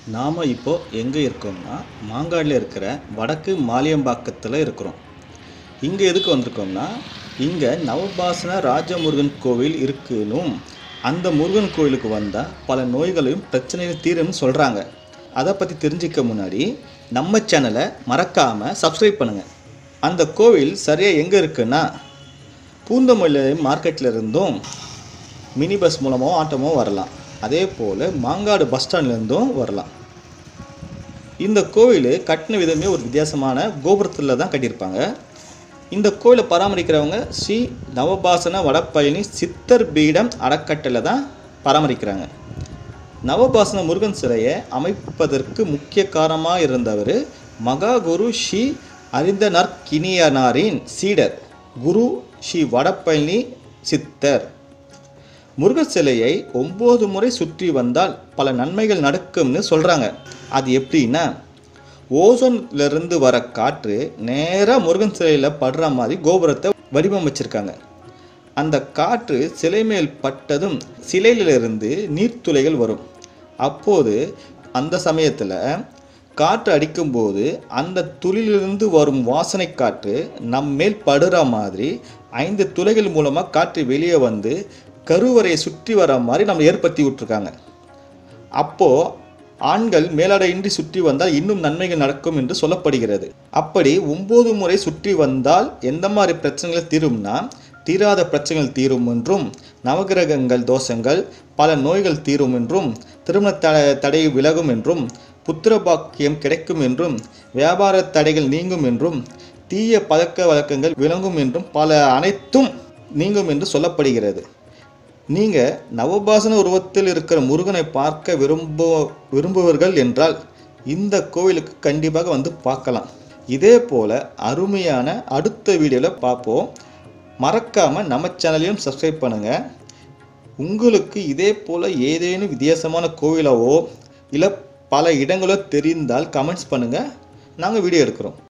நாம் இப்போ எங்கே இருக்கோம்னா மாங்காடில் இருக்கிற வடக்கு மாலியம்பாக்கத்தில் இருக்கிறோம். இங்கே எதுக்கு வந்திருக்கோம்னா, இங்கே நவபாசன ராஜமுருகன் கோவில் இருக்குன்னும் அந்த முருகன் கோவிலுக்கு வந்தால் பல நோய்களையும் பிரச்சனையும் தீரும்னு சொல்கிறாங்க. அதை பற்றி தெரிஞ்சிக்க முன்னாடி நம்ம சேனலை மறக்காமல் சப்ஸ்கிரைப் பண்ணுங்கள். அந்த கோவில் சரியாக எங்கே இருக்குன்னா, பூந்தமல்லி மார்க்கெட்டில் இருந்தும் மினி பஸ் மூலமோ ஆட்டோமோ வரலாம். அதே போல் மாங்காடு பஸ் ஸ்டாண்ட்லேருந்தும் வரலாம். இந்த கோவில் கட்டின விதமே ஒரு வித்தியாசமான கோபுரத்தில் தான் கட்டியிருப்பாங்க. இந்த கோவிலை பராமரிக்கிறவங்க ஸ்ரீ நவபாசன வடபழனி சித்தர் பீடம் அறக்கட்டளை தான் பராமரிக்கிறாங்க. நவபாசன முருகன் சிலையை அமைப்பதற்கு முக்கிய காரணமாக இருந்தவர் மகா குரு ஸ்ரீ அரிந்தநற்கினியனாரின் சீடர் குரு ஸ்ரீ வடபழனி சித்தர். முருகன் சிலையை 9 முறை சுற்றி வந்தால் பல நன்மைகள் நடக்கும்னு சொல்கிறாங்க. அது எப்படின்னா, ஓசோன்லேருந்து வர காற்று நேராக முருகன் சிலையில் படுற மாதிரி கோபுரத்தை வடிவமைச்சிருக்காங்க. அந்த காற்று சிலை மேல் பட்டதும் சிலையிலிருந்து நீர்த்துளைகள் வரும். அப்போது அந்த சமயத்தில் காற்று அடிக்கும்போது அந்த துளியிலிருந்து வரும் வாசனை காற்று நம்மேல் படுற மாதிரி 5 துளைகள் மூலமாக காற்று வெளியே வந்து கருவறையை சுற்றி வர மாதிரி நம்ம ஏற்படுத்தி விட்டுருக்காங்க. அப்போது ஆண்கள் மேலாடையின்றி சுற்றி வந்தால் இன்னும் நன்மைகள் நடக்கும் என்று சொல்லப்படுகிறது. அப்படி 9 முறை சுற்றி வந்தால் எந்த மாதிரி பிரச்சனைகள் தீரும்னா, தீராத பிரச்சனைகள் தீரும் என்றும், நவகிரகங்கள் தோஷங்கள் பல நோய்கள் தீரும் என்றும், திருமண தடை விலகும் என்றும், புத்திர பாக்கியம் கிடைக்கும் என்றும், வியாபார தடைகள் நீங்கும் என்றும், தீய பழக்க வழக்கங்கள் விளங்கும் என்றும் பல அனைத்தும் நீங்கும் என்று சொல்லப்படுகிறது. நீங்கள் நவபாசன உருவத்தில் இருக்கிற முருகனை பார்க்க விரும்புவர்கள் என்றால் இந்த கோவிலுக்கு கண்டிப்பாக வந்து பார்க்கலாம். இதே போல் அருமையான அடுத்த வீடியோவில் பார்ப்போம். மறக்காமல் நம்ம சேனலையும் சப்ஸ்கிரைப் பண்ணுங்கள். உங்களுக்கு இதே போல் ஏதேனும் வித்தியாசமான கோவிலாவோ இல்லை பல இடங்களோ தெரிந்தால் கமெண்ட்ஸ் பண்ணுங்கள். நாங்கள் வீடியோ எடுக்கிறோம்.